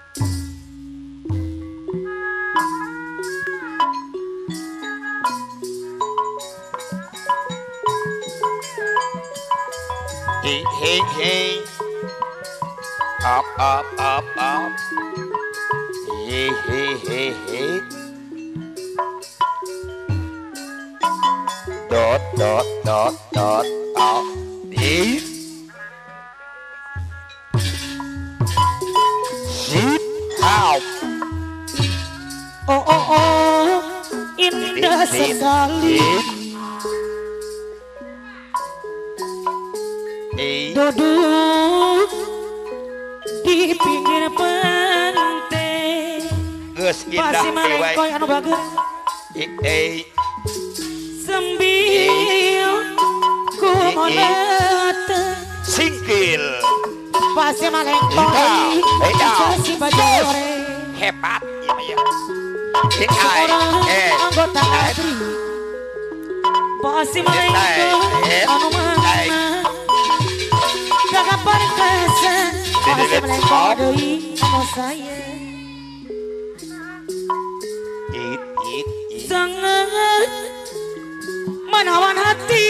Hey, hey, hey. Up, up, up, up. Hey, hey, hey, hey. Dot, dot, dot, dot, up. Hey. Sit out. Oh, oh, oh. Indah sekali. Duduk di pinggir pantai. Geus indah Masih malengkoy anu bagus. Sambil ku monata singkil. Masih malengkoy kasih bajore. Hebat ya. Seorang anggota ABRI. Masih malengkoy anu mana Gak perkasa masih melengkong deui anu saya sangat menawan hati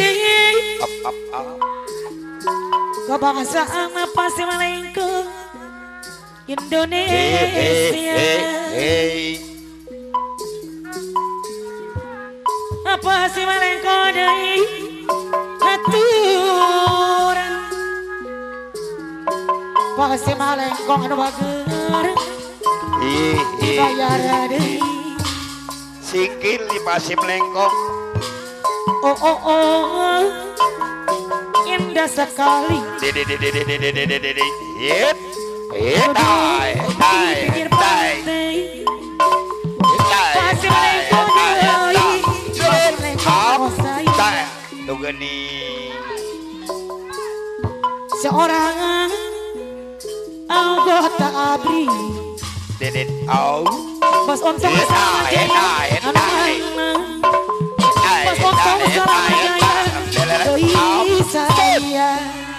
kebangsaan pasti melengkong Indonesia apa sih melengkong deui aturan pasti malengkong anu bager bayar deui singkil di pasti melengkong oh oh oh indah sekali pasti malengkong deui tunggu nih seorang anggota ABRI Dedit au Bos Ontong sama jaya Bos Ontong sama jaya Doi saya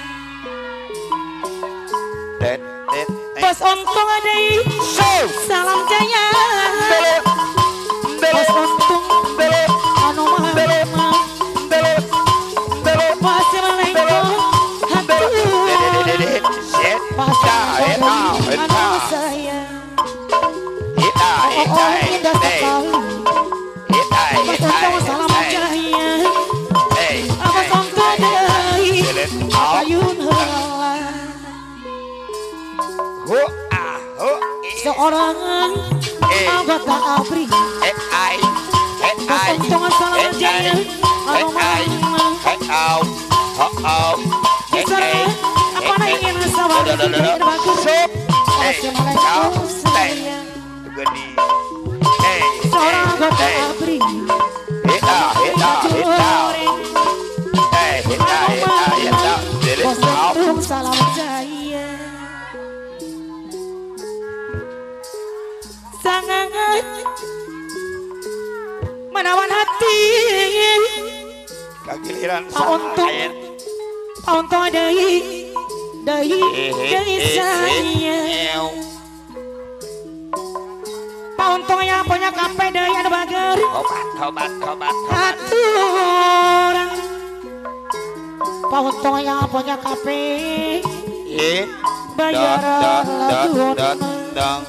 Bos Ontong adai salam jaya Bos Ontong anu mah masih melengkong pasti anu saya oh indah sekali Bos Ontong salam jaya Bos Ontong deui ayun heula seorang anggota ABRI Bos Ontong salam jaya anu mah Kisara apa na ingin sawah ingin bagus masih melengkong saya seorang anggota ABRI Bos Ontong salam jaya sangat menawan hati kagiliran Pak Ontong deui saya Pak Ontong yang punya kape deui anu bager obat aturan Pak Ontong yang punya kape bayaran laguan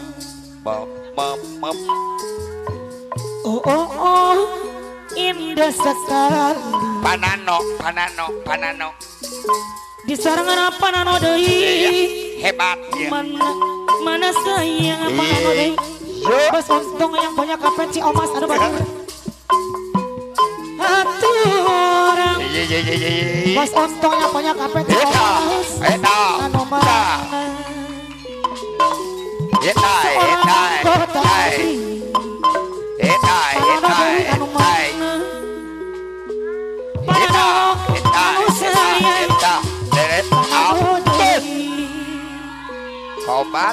oh oh oh indah sekali panano di sarangan apa nano deui hebat ya mana sayang apa nano deui Bos Ontong yang punya kape si Omas anu bager aturan Bos Ontong yang punya kape si Omas anu mana seorang anggota ABRI anu mana anu sayang obat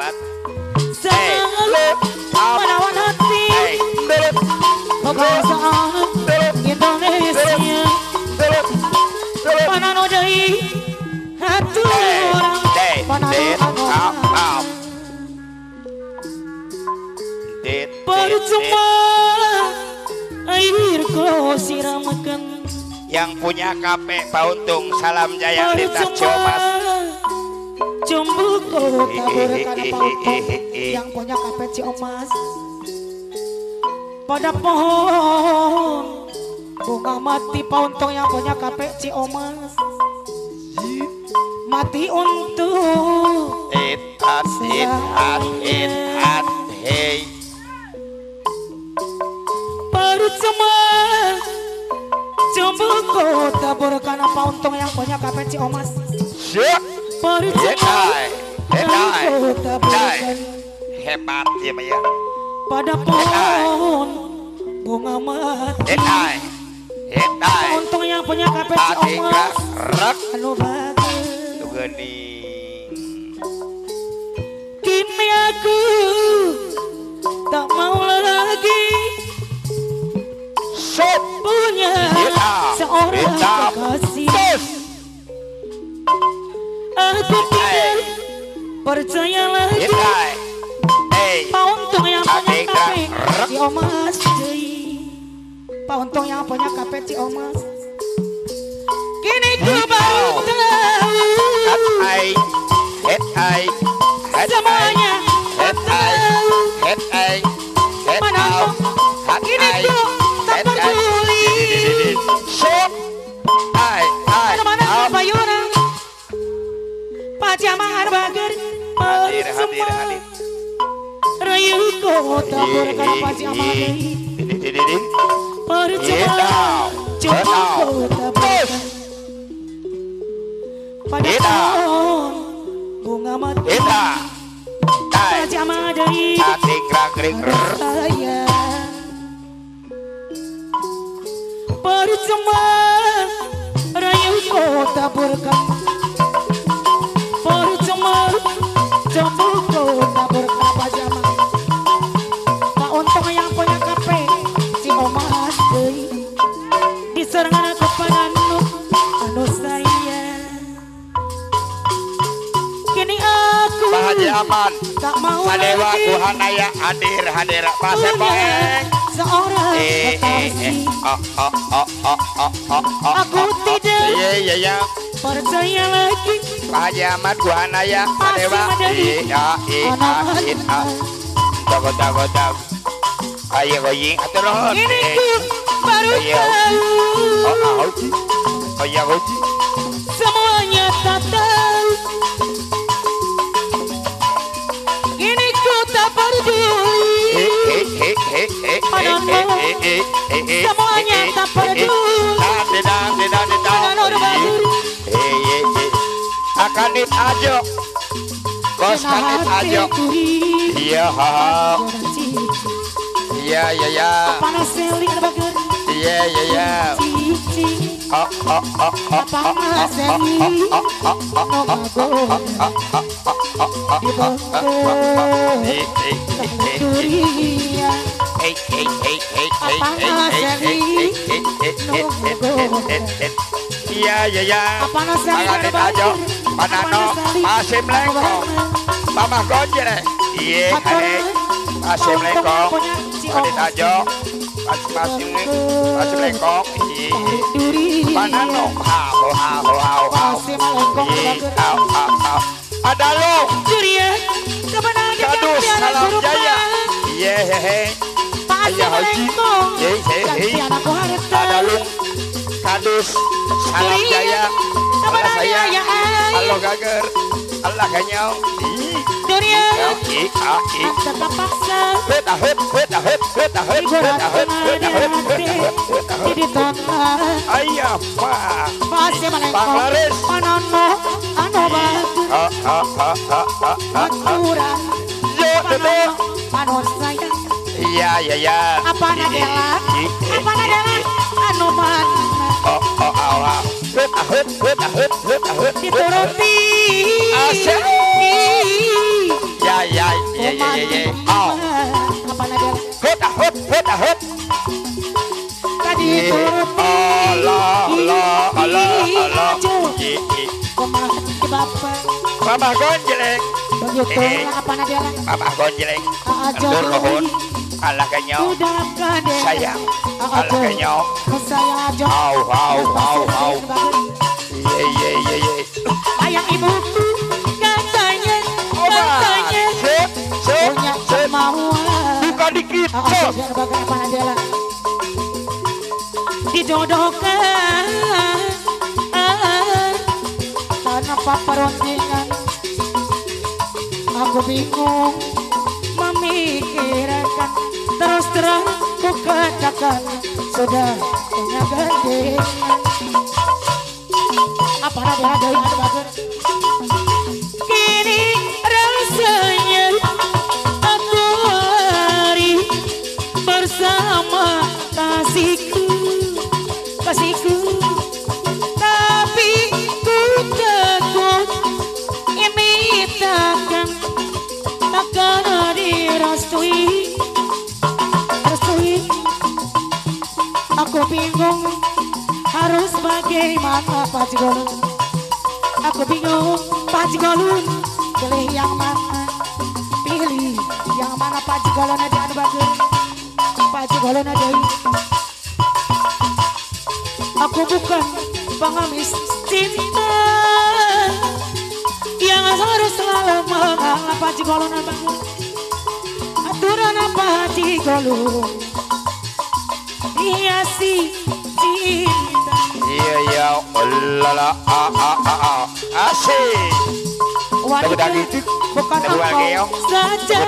sangat menawan hati kebangsaan Indonesia panano deui aturan panano anu Percuma air kau siramkan. Yang punya KP Pauntung Salam Jaya Lintas Ciomas. Jumbo kau taburkan Pauntung yang punya KP Ciomas. Pada pohon bunga mati Pauntung yang punya KP Ciomas. Mati untuk It hey. Percuma jumbo kau taburkan Pauntung yang punya KP Ciomas. Percuma kau taburkan Hebat ya Maya. pada pohon bunga mati. Pauntung yang punya KP Ciomas. Anu bagus. Gening. Kini aku tak mau lagi punya seorang kekasih. Aku tidak percaya lagi Pauntung yang punya KP Ciomas. Pauntung yang punya KP Ciomas. Kini ku baru tahu semuanya tahu. Mana kini ku tak peduli. Mana-mana bayuran pajamar bager semua. Rayu ku taburkan pajamar percuma cuma ku taburkan pada pohon bunga mati. Pajamar dari saya. Percuma rayu ku taburkan. Percuma jumbo ku taburkan pajamar. Pauntung yang punya KP Ciomas diserang aku anu saya. Kini aku Pak Haji Aman tak mau Sadewa lagi Kuhanaya hadir Pasir Baeng. seorang kekasih. Aku tidak Iya percaya lagi Pak Haji Ahmad Kuhanaya Sadewa. Dago. Ayo goying aturon. ini ku baru tahu semuanya tak tahu. Ini ku tak peduli. Semuanya tak peduli. Akanit ajo. Kos kanit ajo. Iya. Panas seling bager. Iya. Panas seling. Iya. Akanit ajo. Panano masih melengkong. Mama gonjreng. Iya. Masih melengkong. Akanit ajo. Masih melengkong. Panano ada lo Kadus Salam Jaya. Iya Ayah Haji. Ada lo Kadus Salam Jaya. Allah saya Allah gager Allah kanyau Dunia ayah pak Masih melengkong Panglaris Panano anu bagus Aturan Panano sayang. Iya Apa nadela anu mana dituruti Asik. Ya apa nadela hut tadi dituruti Allah kumaha di bapak Mama gonjeleng begitu apa nadela Mama gonjeleng aja Andur nuhun Allah kenyong sayang Allah kenyong saya aja au ye ayang ibuku katanya punya kemauan bukan dikit biar bagaimana dia lah dijodohkan tanpa perundingan aku bingung memikirkan terus ku katakan sudah punya gandengan apa ada bagus kini rasanya aku hari bersama kasihku tapi ku takut ini takkan direstui aku bingung harus bagaimana Pak Jigolun aku bingung Pak Jigolun pilih yang mana Pak Jigolun ada bagus Pak Jigolun ada aku bukan pengemis cinta yang harus selalu mengalah Pak Jigolun bagus aturan apa Jigolun hiasi cinta iya lala asik wanita bukan engkau saja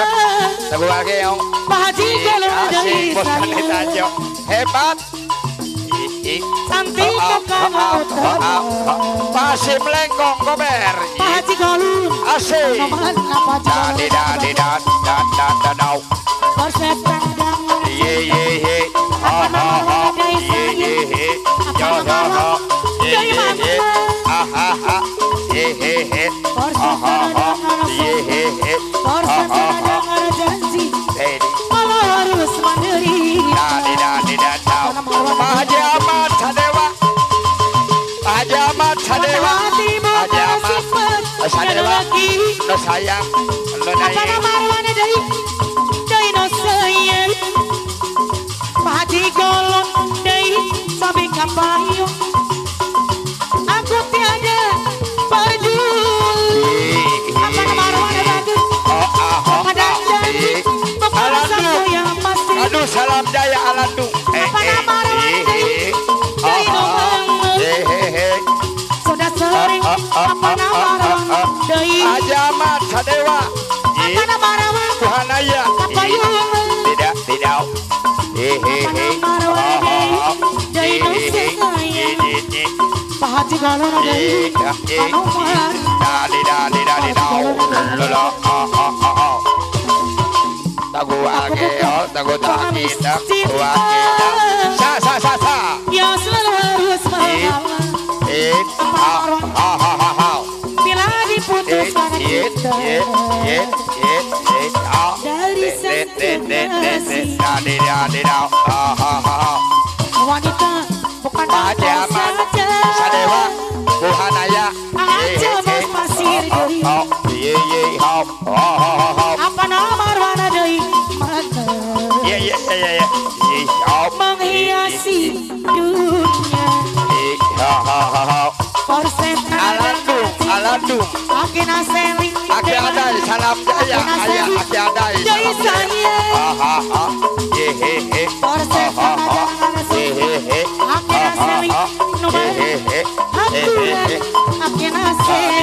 Pak Jigolun dari saya hebat cantik kamu utama masih melengkong gober Pak Jigolun asik kemana Pak Jigolun dan persetan dengan ye apa nama dari saya apa nama dari mana persetan dengan janji kalau harus menderita Haji Ahmad Sadewa lo sayang lo apa nama arwana dari no sayang Pak Jigolun dari sabi kapayung aku tiada peduli apa nama arwana bagus pada janji bukan satu yang pasti aduh salam jaya alandu apa nama arwana dari no sudah sering apa nama arwana dari Haji Ahmad Sadewa apa nama arwana Tuhanaya kapayung tidak Pak Haji Galon ada yang selalu harus bila diputuskan kita dari wanita bukan Haji Ahmad Sadewa Tuhanaya aja bos pasir deui apa nama arwana deui menghiasi dunia Alandung Aki Naseli Aki Adai salam jaya ayah Aki Adai Jai saya Aki Naseli Nomor Haturan Aki Naseli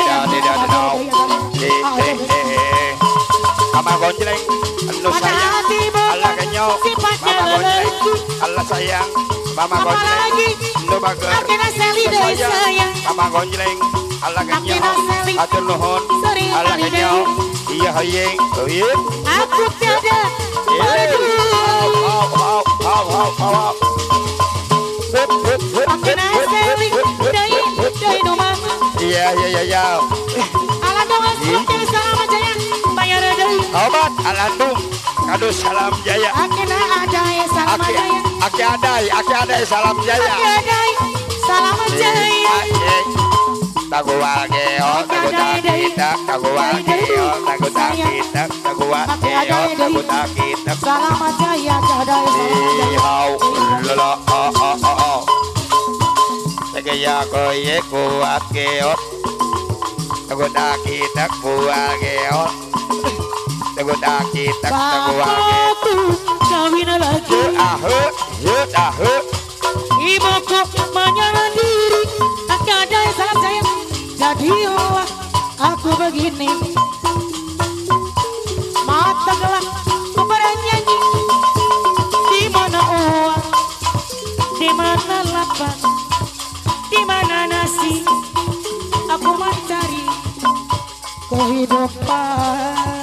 Mama gonjleng lu sayang Allah kenyo Mama gonjleng Allah sayang Mama gonjleng lu bager Aki Naseli dari saya Mama gonjleng Allah kenyo atur nuhun Allah kenyo iya hayeng aku tiada Aki Naseli dari nomor iya Alandung Aki salam jaya bayar deui obat Alandung kado salam jaya Aki Adai salam jaya Aki Adai salam jaya Aki Adai salam jaya Taguwageo, tagutakita, taguwageo, tagutakita. jaya selamat jaya jadai Segaya koye kuat keot Taguda kita kuat keot Taguda kita kuat keot kawin lagi ibuku menyerah diri jadai salam saya jadi aku begini mata gelap aku bernyanyi di mana uang di mana lapang di mana nasi aku mencari kehidupan